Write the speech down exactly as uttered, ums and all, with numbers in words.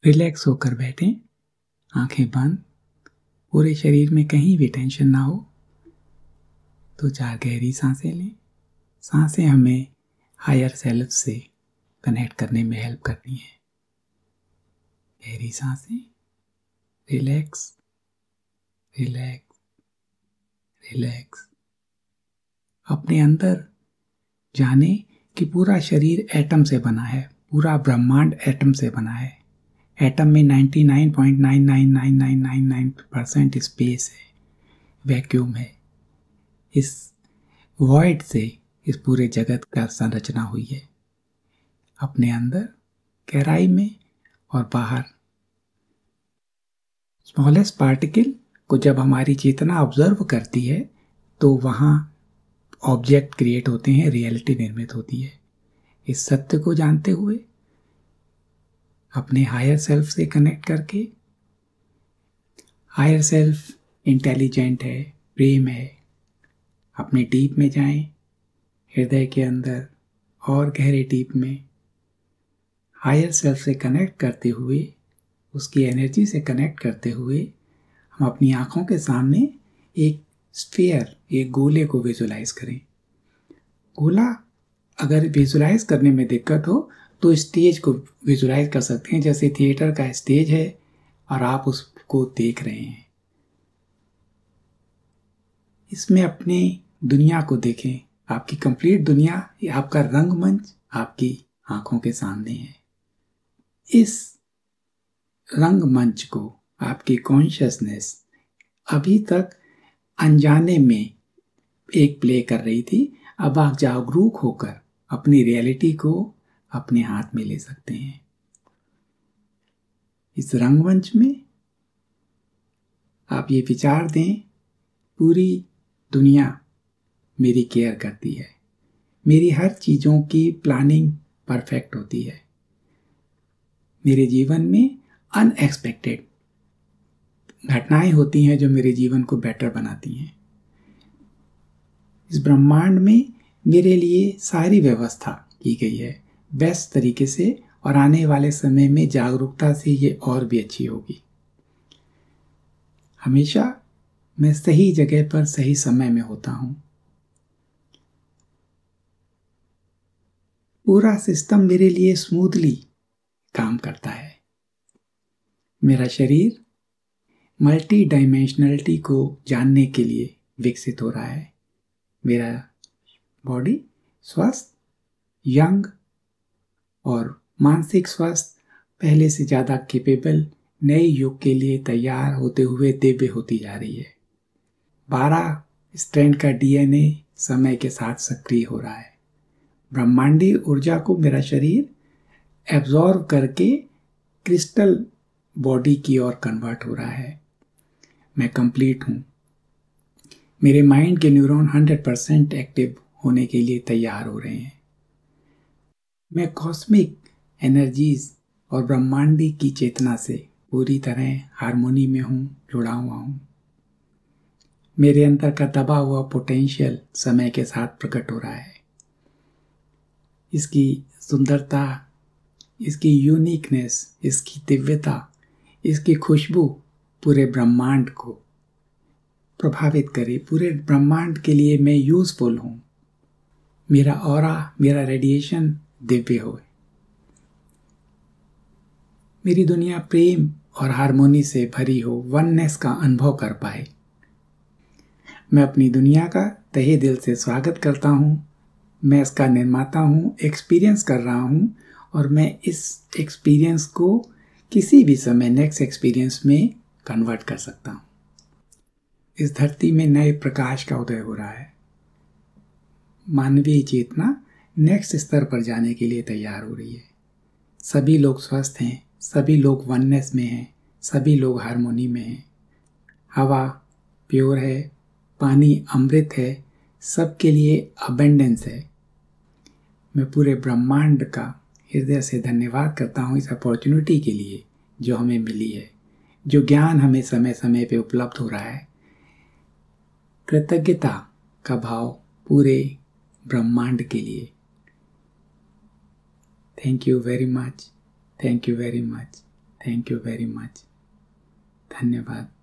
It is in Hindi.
रिलैक्स होकर बैठें, आंखें बंद, पूरे शरीर में कहीं भी टेंशन ना हो। तो चार गहरी सांसें लें। सांसें हमें हायर सेल्फ से कनेक्ट करने में हेल्प करती हैं। गहरी सांसें, रिलैक्स रिलैक्स रिलैक्स। अपने अंदर जाने कि पूरा शरीर एटम से बना है, पूरा ब्रह्मांड एटम से बना है। एटम में निन्यानवे पॉइंट नौ नौ नौ नौ नौ नौ परसेंट स्पेस है, वैक्यूम है। इस वॉइड से इस पूरे जगत का संरचना हुई है। अपने अंदर गहराई में और बाहर स्मॉलेस्ट पार्टिकल को जब हमारी चेतना ऑब्जर्व करती है तो वहाँ ऑब्जेक्ट क्रिएट होते हैं, रियलिटी निर्मित होती है। इस सत्य को जानते हुए अपने हायर सेल्फ से कनेक्ट करके, हायर सेल्फ इंटेलिजेंट है, प्रेम है। अपने डीप में जाएं, हृदय के अंदर और गहरे डीप में हायर सेल्फ से कनेक्ट करते हुए, उसकी एनर्जी से कनेक्ट करते हुए हम अपनी आंखों के सामने एक स्फीयर, एक गोले को विजुलाइज करें। गोला अगर विजुलाइज करने में दिक्कत हो तो स्टेज को विजुलाइज कर सकते हैं, जैसे थिएटर का स्टेज है और आप उसको देख रहे हैं। इसमें अपनी दुनिया को देखें। आपकी कंप्लीट दुनिया, आपका रंगमंच आपकी आंखों के सामने है। इस रंगमंच को आपकी कॉन्शियसनेस अभी तक अनजाने में एक प्ले कर रही थी। अब आप जागरूक होकर अपनी रियलिटी को अपने हाथ में ले सकते हैं। इस रंगमंच में आप ये विचार दें, पूरी दुनिया मेरी केयर करती है, मेरी हर चीज़ों की प्लानिंग परफेक्ट होती है। मेरे जीवन में अनएक्सपेक्टेड घटनाएं होती हैं जो मेरे जीवन को बेटर बनाती हैं। इस ब्रह्मांड में मेरे लिए सारी व्यवस्था की गई है बेस्ट तरीके से, और आने वाले समय में जागरूकता से ये और भी अच्छी होगी। हमेशा मैं सही जगह पर सही समय में होता हूँ। पूरा सिस्टम मेरे लिए स्मूथली काम करता है। मेरा शरीर मल्टी डायमेंशनलिटी को जानने के लिए विकसित हो रहा है। मेरा बॉडी स्वस्थ, यंग और मानसिक स्वास्थ्य पहले से ज़्यादा कैपेबल, नए युग के लिए तैयार होते हुए दिव्य होती जा रही है। बारह स्ट्रैंड का डीएनए समय के साथ सक्रिय हो रहा है। ब्रह्मांडीय ऊर्जा को मेरा शरीर एब्जॉर्व करके क्रिस्टल बॉडी की ओर कन्वर्ट हो रहा है। मैं कंप्लीट हूँ। मेरे माइंड के न्यूरॉन हंड्रेड परसेंट एक्टिव होने के लिए तैयार हो रहे हैं। मैं कॉस्मिक एनर्जीज और ब्रह्मांडी की चेतना से पूरी तरह हार्मोनी में हूँ, जुड़ा हुआ हूँ। मेरे अंदर का दबा हुआ पोटेंशियल समय के साथ प्रकट हो रहा है। इसकी सुंदरता, इसकी यूनिकनेस, इसकी दिव्यता, इसकी खुशबू पूरे ब्रह्मांड को प्रभावित करे। पूरे ब्रह्मांड के लिए मैं यूजफुल हूँ। मेरा ऑरा, मेरा रेडिएशन दिव्य हो। मेरी दुनिया प्रेम और हार्मोनी से भरी हो, वननेस का अनुभव कर पाए। मैं अपनी दुनिया का तहे दिल से स्वागत करता हूँ। मैं इसका निर्माता हूँ, एक्सपीरियंस कर रहा हूँ, और मैं इस एक्सपीरियंस को किसी भी समय नेक्स्ट एक्सपीरियंस में कन्वर्ट कर सकता हूँ। इस धरती में नए प्रकाश का उदय हो रहा है। मानवीय चेतना नेक्स्ट स्तर पर जाने के लिए तैयार हो रही है। सभी लोग स्वस्थ हैं, सभी लोग वननेस में हैं, सभी लोग हार्मोनी में हैं। हवा प्योर है, पानी अमृत है, सबके लिए अबेंडेंस है। मैं पूरे ब्रह्मांड का हृदय से धन्यवाद करता हूँ इस अपॉर्चुनिटी के लिए जो हमें मिली है, जो ज्ञान हमें समय समय पे उपलब्ध हो रहा है। कृतज्ञता का भाव पूरे ब्रह्मांड के लिए। Thank you very much, thank you very much, thank you very much. धन्यवाद।